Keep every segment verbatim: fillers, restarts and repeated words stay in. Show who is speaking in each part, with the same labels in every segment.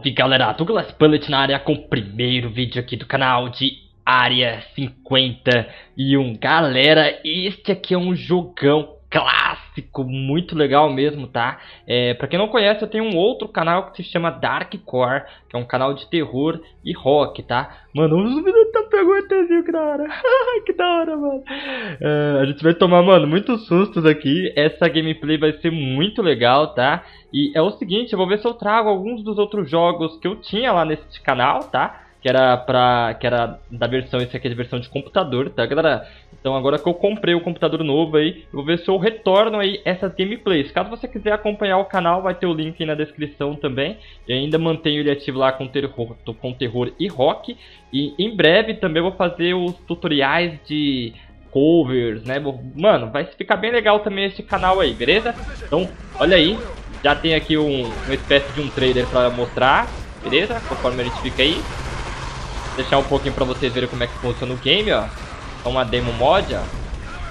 Speaker 1: Salve galera, Douglas Bullet na área com o primeiro vídeo aqui do canal de Área cinquenta e um. Galera, este aqui é um jogão clássico, muito legal mesmo, tá? É, pra quem não conhece, eu tenho um outro canal que se chama Dark Core, que é um canal de terror e rock, tá? Mano, os meninos tá perguntando, cara. Que da hora, mano. É, a gente vai tomar, mano, muitos sustos aqui. Essa gameplay vai ser muito legal, tá? E é o seguinte, eu vou ver se eu trago alguns dos outros jogos que eu tinha lá nesse canal, tá? Que era pra. Que era da versão, esse aqui é de versão de computador, tá, galera? Então agora que eu comprei o computador novo aí, eu vou ver se eu retorno aí essas gameplays. Caso você quiser acompanhar o canal, vai ter o link aí na descrição também. E ainda mantenho ele ativo lá com terror, com terror e rock. E em breve também eu vou fazer os tutoriais de covers, né? Mano, vai ficar bem legal também esse canal aí, beleza? Então, olha aí. Já tem aqui um, uma espécie de um trailer pra mostrar, beleza? Conforme a gente fica aí. Vou deixar um pouquinho pra vocês verem como é que funciona o game, ó. É uma demo mod, ó.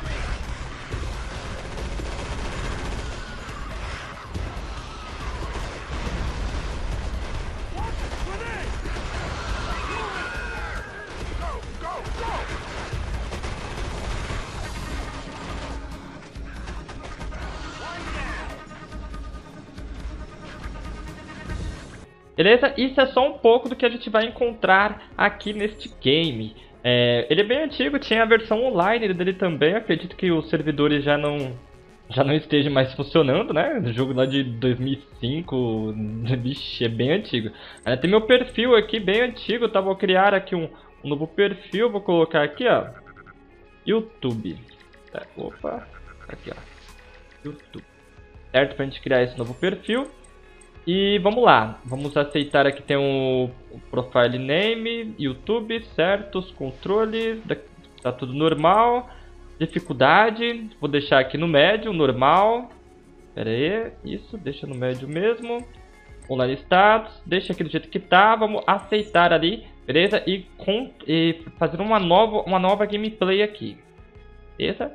Speaker 1: Beleza? Isso é só um pouco do que a gente vai encontrar aqui neste game. É, ele é bem antigo, tinha a versão online dele também. Acredito que os servidores já não, já não estejam mais funcionando, né? O jogo lá de dois mil e cinco, vixe, é bem antigo. Aí tem meu perfil aqui, bem antigo, tá? Vou criar aqui um, um novo perfil, vou colocar aqui, ó. YouTube. É, opa, aqui, ó. YouTube. Certo? Pra gente criar esse novo perfil. E vamos lá, vamos aceitar aqui, tem o, o profile name, YouTube, certo, os controles, tá tudo normal. Dificuldade, vou deixar aqui no médio, normal. Pera aí, isso, deixa no médio mesmo. Online status, deixa aqui do jeito que tá, vamos aceitar ali, beleza? E, com, e fazer uma nova, uma nova gameplay aqui, beleza?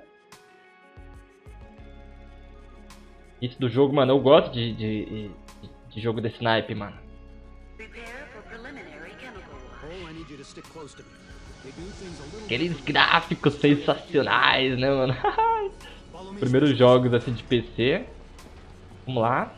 Speaker 1: Isso do jogo, mano, eu gosto de... de, de De jogo desse naipe, mano. Aqueles gráficos sensacionais, né, mano? Primeiros jogos assim de P C. Vamos lá.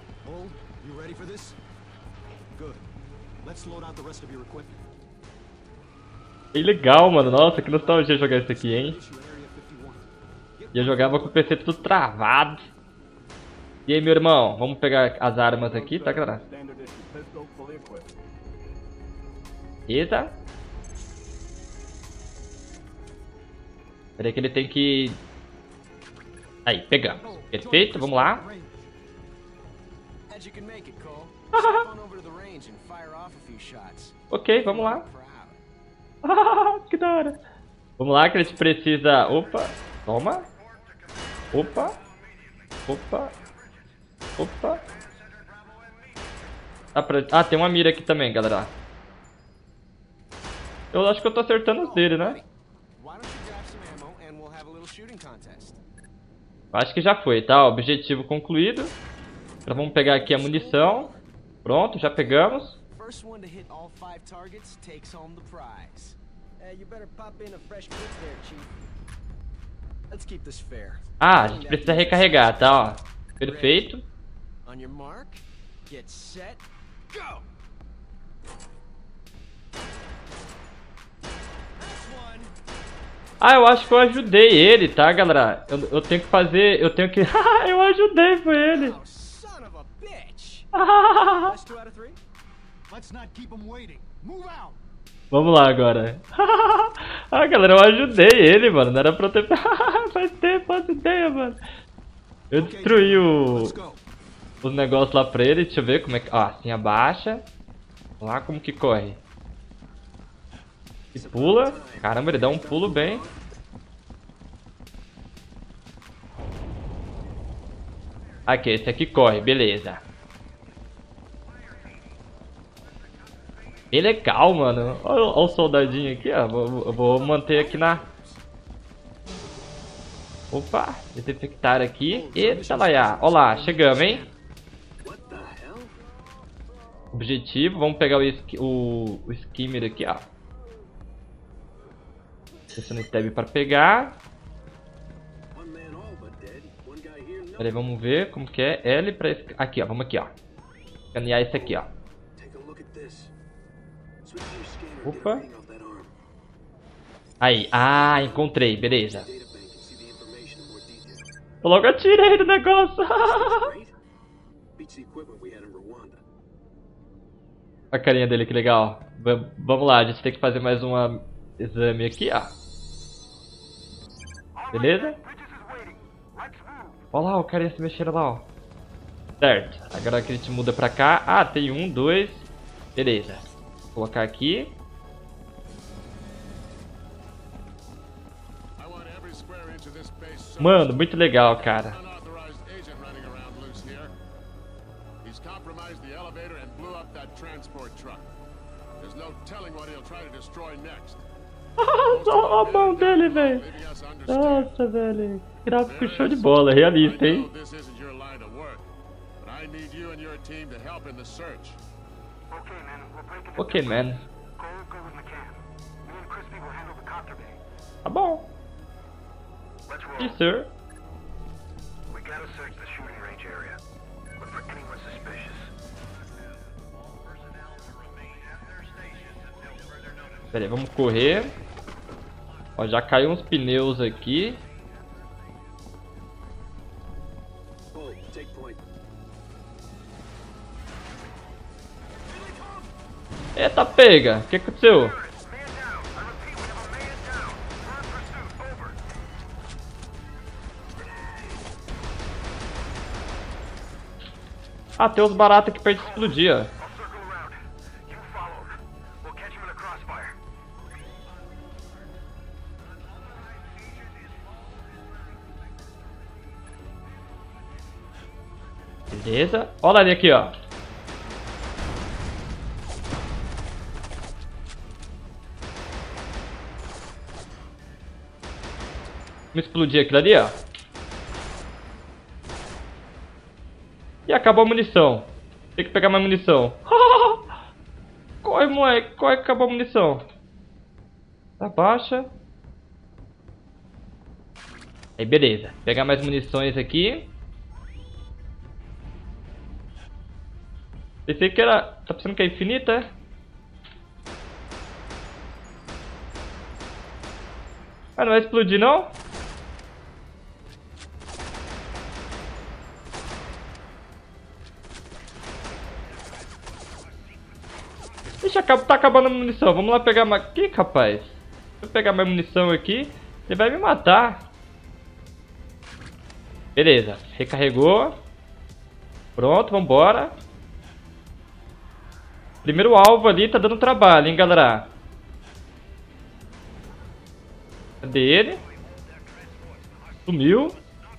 Speaker 1: Que legal, mano. Nossa, que nostalgia jogar isso aqui, hein? E eu jogava com o P C tudo travado. E aí, meu irmão, vamos pegar as armas aqui, tá, galera? Eita. Peraí que ele tem que... Aí, pegamos. Perfeito, vamos lá. Ok, vamos lá. Que da hora. Vamos lá que a gente precisa... Opa, toma. Opa. Opa. Opa. Ah, pra... ah, tem uma mira aqui também, galera. Eu acho que eu tô acertando os dele, né? Acho que já foi, tá? Objetivo concluído. Agora vamos pegar aqui a munição. Pronto, já pegamos. Ah, a gente precisa recarregar, tá? Ó. Perfeito. Ah, eu acho que eu ajudei ele, tá, galera? Eu, eu tenho que fazer... Eu tenho que... Eu ajudei, foi ele. Vamos lá agora. Ah, galera, eu ajudei ele, mano. Não era pra eu ter... Faz tempo, faz ideia, mano. Eu destruí o... os negócios lá pra ele. Deixa eu ver como é que... Ah, assim abaixa. Vamos lá, como que corre. E pula. Caramba, ele dá um pulo bem. Aqui, esse aqui corre, beleza. Bem legal, mano. Olha, olha o soldadinho aqui, ó. Vou, vou manter aqui na... Opa, detectar aqui. Eita, lá, olha lá, chegamos, hein? Objetivo, vamos pegar o, sk o, o skimmer aqui, ó. Pressiona tab para pegar. Pera aí, vamos ver como que é. L pra... Aqui, ó, vamos aqui, ó. Escanear esse aqui, ó. Opa. Aí, ah, encontrei, beleza. Eu logo atirei do negócio. A carinha dele, que legal. V vamos lá, a gente tem que fazer mais um exame aqui, ó. Beleza? Olha lá, o carinha se mexendo lá, ó. Certo, agora que a gente muda pra cá. Ah, tem um, dois. Beleza. Vou colocar aqui. Mano, muito legal, cara. Só a mão dele, velho. Nossa, velho. Gráfico show de bola, realista, hein? Ok, man. Tá bom. Yes, sir. Pera aí, vamos correr. Ó, já caiu uns pneus aqui. Eita, pega! O que aconteceu? Ah, tem uns baratos aqui perto de explodir, ó. Beleza. Olha ali aqui, ó. Vamos explodir aquilo ali, ó. E acabou a munição. Tem que pegar mais munição. Corre, moleque. Corre que acabou a munição. Abaixa. Aí, beleza. Pegar mais munições aqui. Pensei que era... Tá pensando que é infinita, é? Ah, não vai explodir, não? Ixi, tá acabando a munição. Vamos lá pegar mais... Aqui, rapaz. Se eu pegar mais munição aqui, você vai me matar. Beleza. Recarregou. Pronto, vambora. Primeiro alvo ali tá dando trabalho, hein, galera. Cadê ele? Sumiu.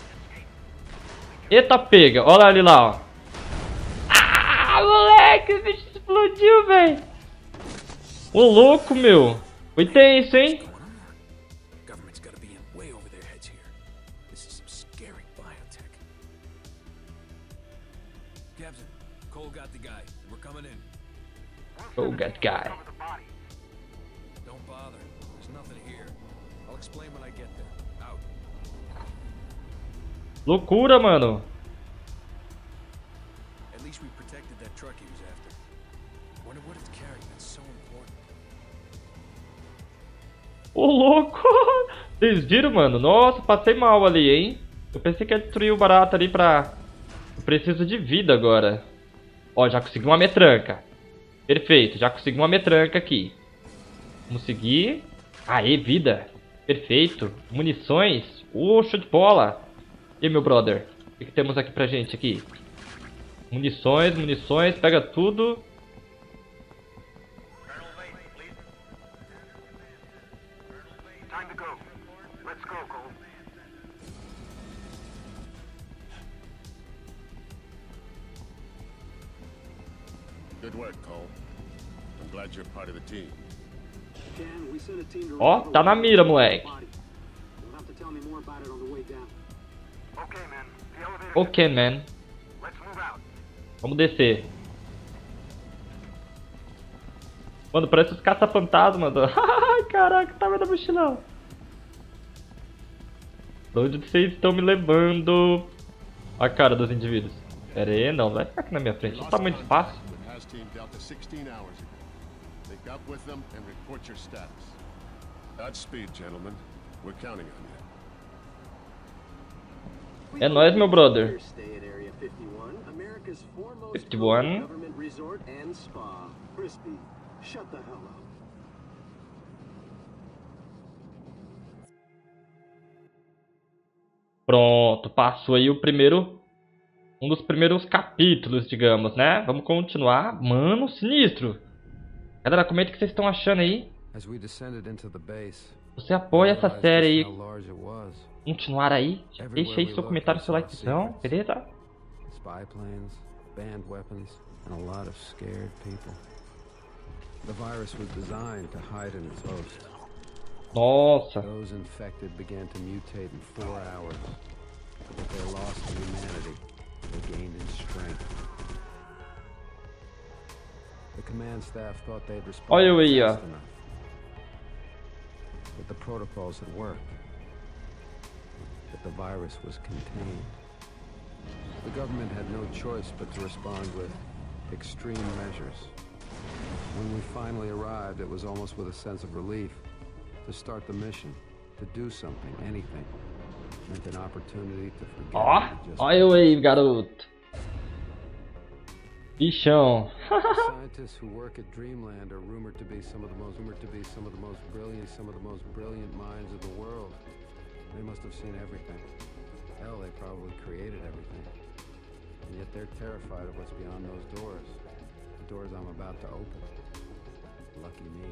Speaker 1: Eita, pega. Olha ali lá, ó. Ah, moleque, o bicho explodiu, velho. Ô, louco, meu. Foi tenso, hein? Oh, that guy. Loucura, mano. Ô, louco. Vocês viram, mano? Nossa, passei mal ali, hein? Eu pensei que ia destruir o barato ali pra... Eu preciso de vida agora. Ó, já consegui uma metranca. Perfeito, já consegui uma metranca aqui. Vamos seguir. Aê, vida. Perfeito. Munições. Oh, show de bola. E aí, meu brother? O que, que temos aqui pra gente aqui? Munições, munições. Pega tudo.
Speaker 2: Good work, Cole. I'm glad you're part of the team.
Speaker 1: Ó, tá na mira, moleque. Ok, man. Vamos descer. Mano, parece os caça-fantasmas. Ai, caraca, tá vendo a mochilão? Pra onde vocês estão me levando? A cara dos indivíduos. Pera aí, não, vai ficar aqui na minha frente. Não tá muito fácil. É nóis, meu brother. fifty one. Pronto, passou aí o primeiro... Um dos primeiros capítulos, digamos, né? Vamos continuar. Mano, sinistro. Galera, comenta o que vocês estão achando aí. Você apoia essa série aí. Continuar aí. Deixa aí seu comentário, seu likezão, beleza? Spy planes, banned weapons, and a lot of scared people. The virus was designed to hide in its host. Nossa. Those infected began to mutate in four hours. But their loss of humanity, they gained in strength. The command staff thought they'd respond fast enough. But the protocols had worked. But the virus was contained. The government had no choice but to respond with extreme measures. When we finally arrived, it was almost with a sense of relief. To start the mission, to do something, anything, meant an opportunity to forget. Ó, olha eu aí, garoto. Bichão. Scientists who work at Dreamland are rumored to be some of the most rumored to be some of the most brilliant, some of the most brilliant minds of the world. They must have seen everything. Hell, they probably created everything. And yet they're terrified of what's beyond those doors. The doors I'm about to open. Lucky me.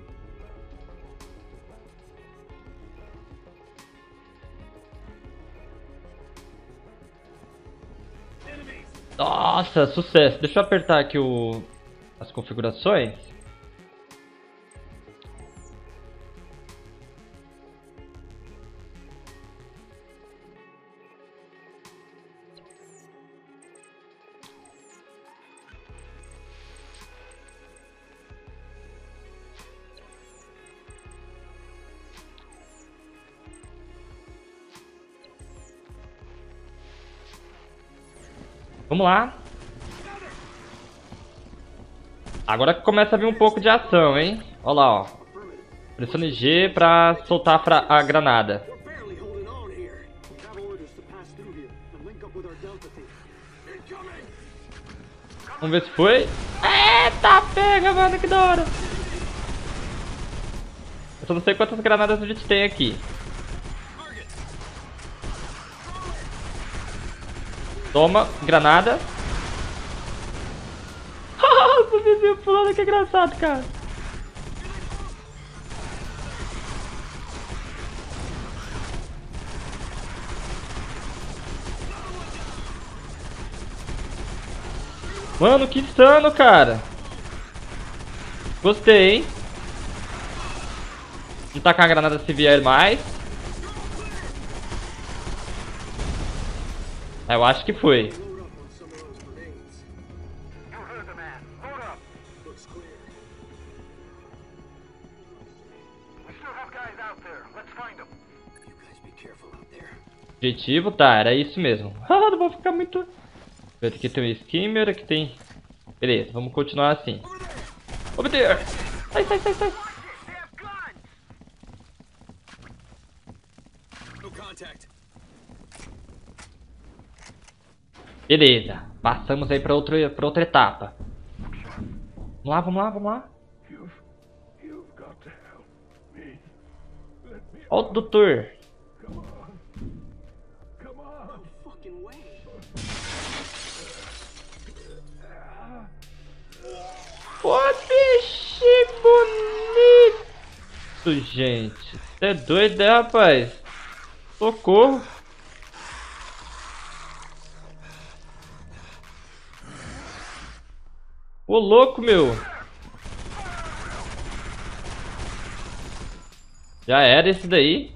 Speaker 1: Nossa, sucesso. Deixa eu apertar aqui o... as configurações. Vamos lá. Agora que começa a vir um pouco de ação, hein? Olha lá, ó. Pressione G pra soltar a, fra a granada. Vamos ver se foi. Eita, pega, mano, que da hora. Eu só não sei quantas granadas a gente tem aqui. Toma, granada. Haha, o vizinho pulando, que engraçado, cara. Mano, que insano, cara. Gostei, hein. Vamos tacar a granada se vier mais. Eu acho que foi. Objetivo, tá, era isso mesmo. Ah, não vou ficar muito... Aqui tem um skimmer, aqui tem... Beleza, vamos continuar assim. Obter! Sai, sai, sai, sai! Beleza, passamos aí pra, outro, pra outra etapa. Vamos lá, vamos lá, vamos lá. Ó o doutor. Pô, bicho bonito, gente. Você é doido, né, rapaz? Socorro. Ô, louco, meu. Já era esse daí.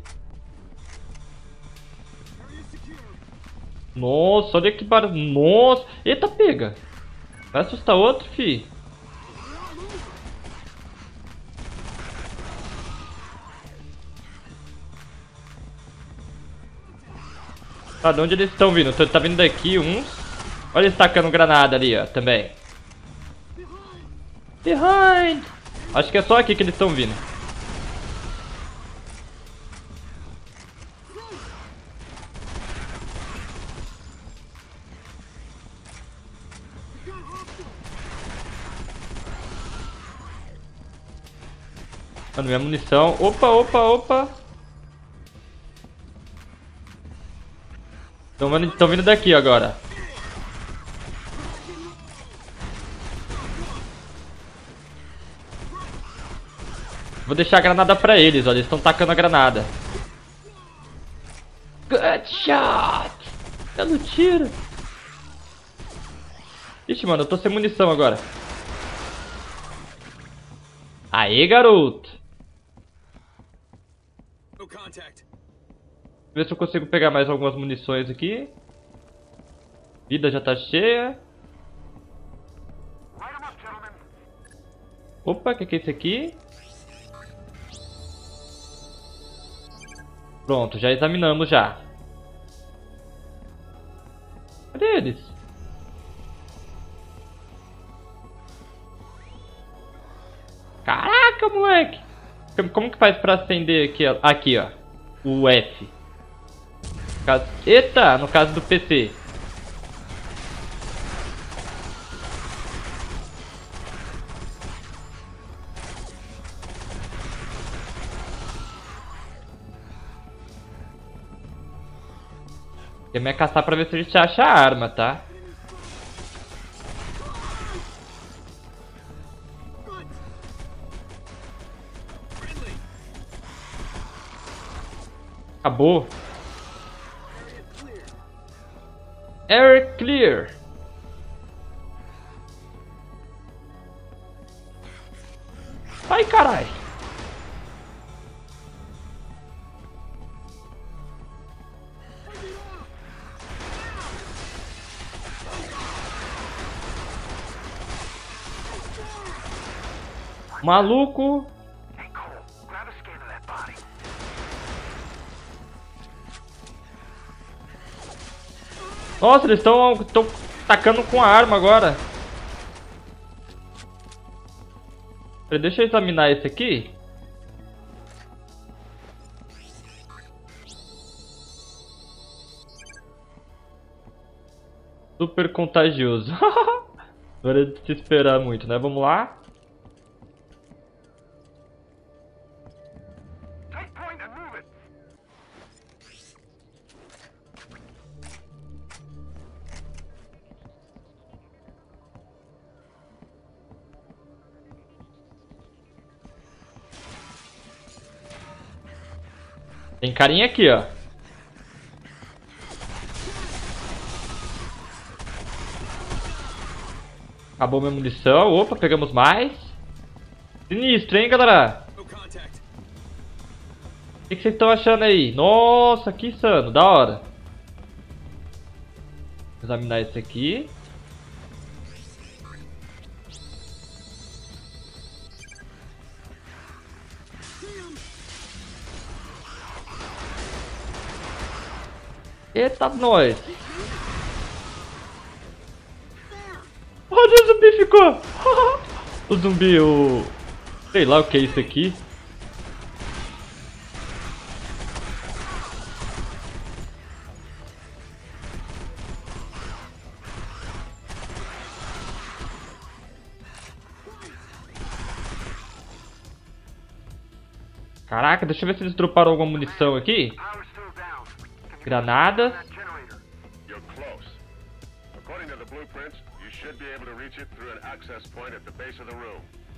Speaker 1: Nossa, olha que barulho. Nossa. Eita, pega. Vai assustar outro, fi. Tá, de onde eles estão vindo? Tá, tá vindo daqui uns. Olha eles tacando granada ali, ó, também. Behind! Acho que é só aqui que eles estão vindo. Mano, minha munição. Opa, opa, opa. Estão vindo daqui agora. Vou deixar a granada pra eles, olha. Eles estão tacando a granada. Good shot! Dando tiro. Ixi, mano, eu tô sem munição agora. Aê, garoto. Ver se eu consigo pegar mais algumas munições aqui. Vida já tá cheia. Opa, o que, que é isso aqui? Pronto, já examinamos já. Cadê eles? Caraca, moleque! Como que faz pra acender aqui, ó? Aqui, ó. O F. Caso... Eita, no caso do P C. Quer me caçar pra ver se a gente acha a arma, tá? Acabou. Air clear. Ai, carai. Maluco. Nossa, eles estão estão tacando com a arma agora. Deixa eu examinar esse aqui. Super contagioso. Agora é de se esperar muito, né? Vamos lá. Tem carinha aqui, ó. Acabou minha munição. Opa, pegamos mais. Sinistro, hein, galera? O que, que vocês estão achando aí? Nossa, que insano. Da hora. Vou examinar esse aqui. Eita, nós! Onde o zumbi ficou? O zumbi, o... sei lá o que é isso aqui. Caraca, deixa eu ver se eles droparam alguma munição aqui. Granadas.
Speaker 2: You're close. According to the blueprints, you should be able to reach it through an access point at the base of the room.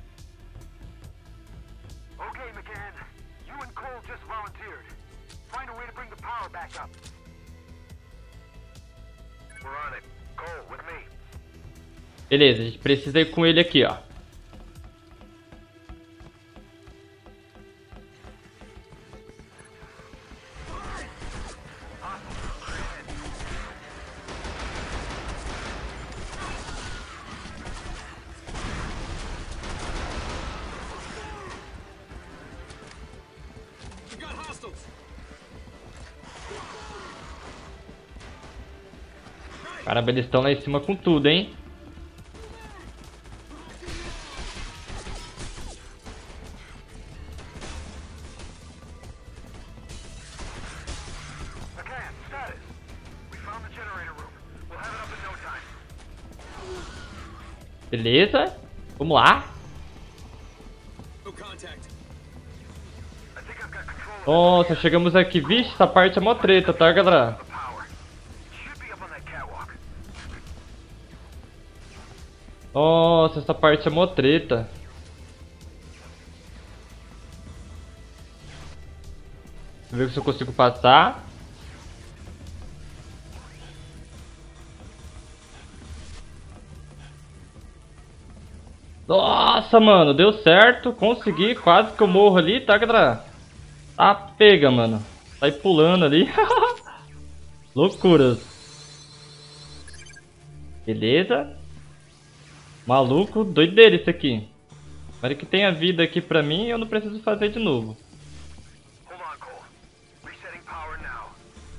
Speaker 3: Okay, McCann. You and Cole just volunteered. Find a way to bring the power back up. We're on it. Cole, with me.
Speaker 1: Beleza, a gente precisa ir com ele aqui, ó. Caramba, eles estão lá em cima com tudo, hein?
Speaker 3: McCann, status. We found the generator room. We'll have it up in no time.
Speaker 1: Beleza. Vamos lá.
Speaker 3: No contact. I think I've got control of
Speaker 1: Nossa, chegamos aqui. Vixe, essa parte é mó treta, tá, galera?
Speaker 3: the power. It should be up on that catwalk.
Speaker 1: Nossa, essa parte é mó treta. Vou ver se eu consigo passar. Nossa, mano, deu certo. Consegui, quase que eu morro ali, tá, galera? Tá pega, mano. Sai pulando ali. Loucuras. Beleza. Maluco, doideira isso aqui. Espero que tenha vida aqui pra mim e eu não preciso fazer de novo.
Speaker 3: Hold on, Cole. Resetting power now.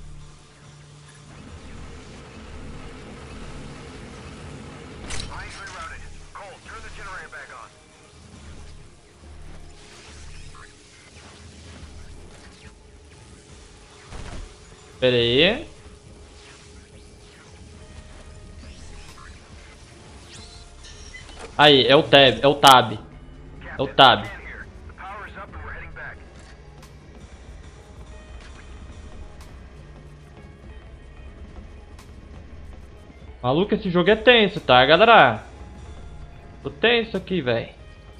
Speaker 3: Lines rerouted. Cole, turn the generator back on.
Speaker 1: Pera aí. Aí, é o tab, é o tab. É o tab.
Speaker 3: McCann here. The power is up and we're heading back.
Speaker 1: Maluco, esse jogo é tenso, tá, galera? Tô tenso aqui, velho.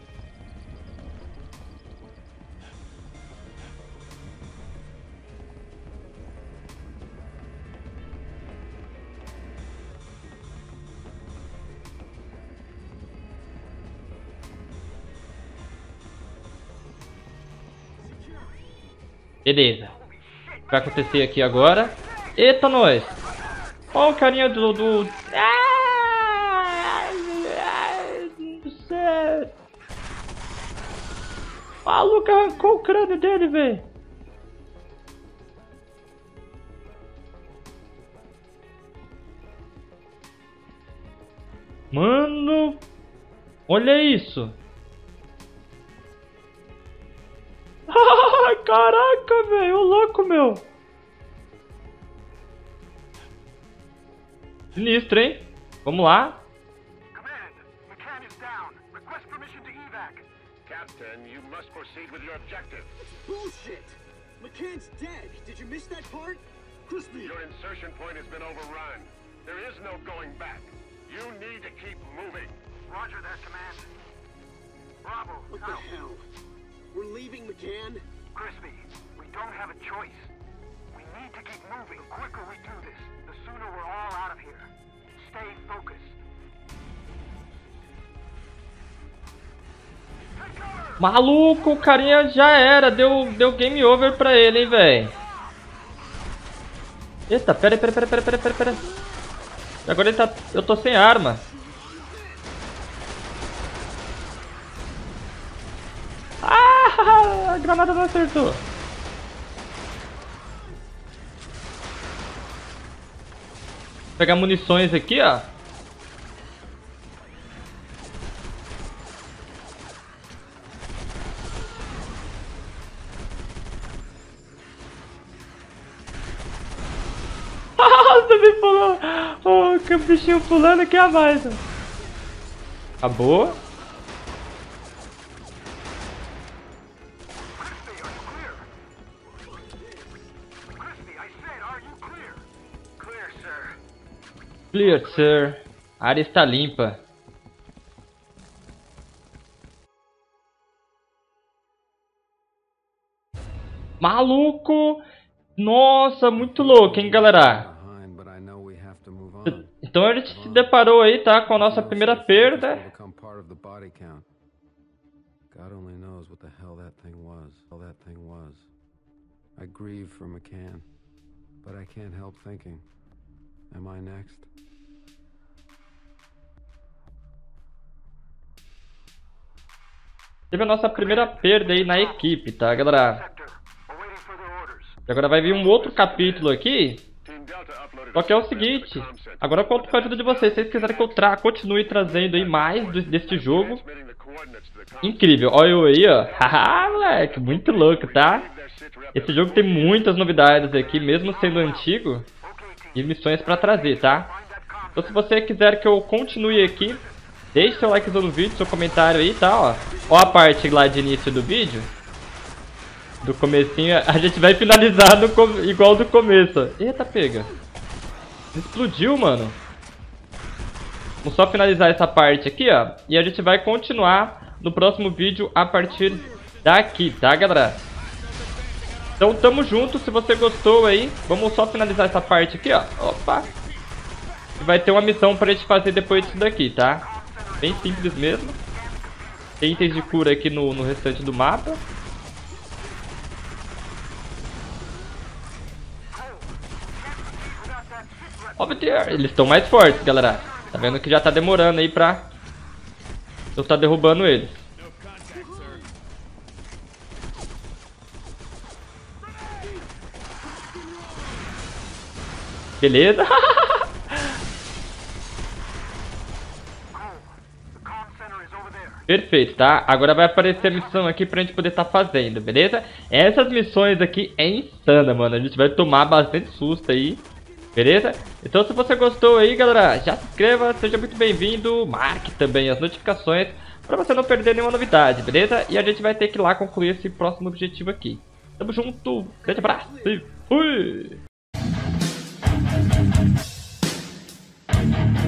Speaker 1: Beleza. O que vai acontecer aqui agora? Eita, nós! Ó o carinha do... do... Ai, ai, do céu. Maluco, arrancou o crânio dele, velho. Mano, olha isso. Caraca, velho, ô louco, meu. Sinistro, hein? Vamos lá.
Speaker 3: Command, McCann is down. Request permission to evac.
Speaker 2: Captain, you must proceed with your objective.
Speaker 4: Bullshit! McCann's dead. Did you miss that part? Crispy!
Speaker 2: Your insertion point has been overrun. There is no going back. You need to keep moving.
Speaker 3: Roger that, Command. Bravo,
Speaker 4: What the
Speaker 3: out.
Speaker 4: hell? We're leaving McCann?
Speaker 3: Crispy, we don't have a choice. We need to keep moving. The quicker we do this, the sooner we're all out of here. Stay focused. Take cover!
Speaker 1: Maluco, o carinha já era. Deu, deu game over pra ele, hein, velho. Eita, pera aí, pera, pera, pera, pera, pera, pera. Agora ele tá... Eu tô sem arma. Ah, a granada não acertou. Vou pegar munições aqui, ó. Você me pulou. Oh, que bichinho pulando aqui a mais. Acabou.
Speaker 3: Crispy, are you clear? Crispy, I said, are you clear? Clear, sir.
Speaker 1: Clear, sir. A área está limpa. Maluco! Nossa, muito louco, hein, galera?
Speaker 5: Behind, but I know we have to move on.
Speaker 1: Então a gente se deparou aí, tá, com a nossa primeira perda.
Speaker 5: Become part of the body count. God only knows what the hell that thing was. All that thing was. I grieve for McCann, but I can't help thinking, am I next?
Speaker 1: Teve a nossa primeira perda aí na equipe, tá, galera?
Speaker 3: Sector, awaiting further orders.
Speaker 1: E agora vai vir um outro capítulo aqui.
Speaker 2: Team
Speaker 1: Só que é o seguinte, agora eu conto com a ajuda de vocês. Se vocês quiserem que eu tra continue trazendo aí mais do deste jogo incrível. Olha eu aí, ó. Haha, moleque, muito louco, tá? Esse jogo tem muitas novidades aqui, mesmo sendo antigo, e missões pra trazer, tá? Então se você quiser que eu continue aqui, deixe seu likezão no vídeo, seu comentário aí, tá? Ó, ó a parte lá de início do vídeo. Do comecinho, a gente vai finalizar no com... igual do começo. Eita, pega. Explodiu, mano. Vamos só finalizar essa parte aqui, ó. E a gente vai continuar no próximo vídeo a partir daqui, tá, galera? Então, tamo junto. Se você gostou aí, vamos só finalizar essa parte aqui, ó. Opa. E vai ter uma missão pra gente fazer depois disso daqui, tá? Bem simples mesmo. Tem itens de cura aqui no, no restante do mapa. Ó, eles estão mais fortes, galera. Tá vendo que já tá demorando aí pra eu tá derrubando eles. Beleza? Perfeito, tá? Agora vai aparecer a missão aqui pra gente poder estar tá fazendo, beleza? Essas missões aqui é insana, mano. A gente vai tomar bastante susto aí. Beleza? Então se você gostou aí, galera, já se inscreva, seja muito bem-vindo. Marque também as notificações pra você não perder nenhuma novidade, beleza? E a gente vai ter que ir lá concluir esse próximo objetivo aqui. Tamo junto, grande abraço e fui!